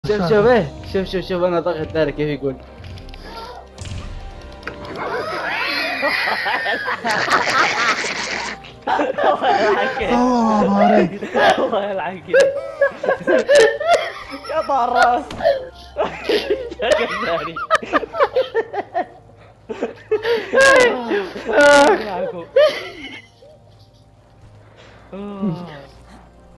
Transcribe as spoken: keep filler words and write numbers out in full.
شوف شوف ايه شوف شوف شوف انا ضغط داري كيف يقول. الله عليك. الله يلعنك يا طراس يا جزاري.